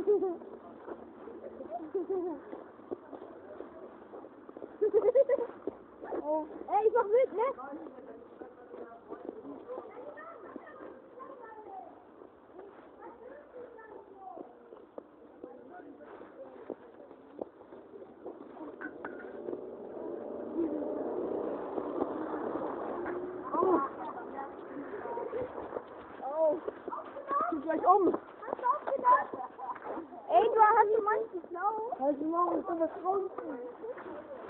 Oh. Ey, ich mach mit, ne? Oh. Zieh gleich um. Hast du aufgedacht? Ey, du hast manchmal Blau. Heute Morgen ist sowas draußen.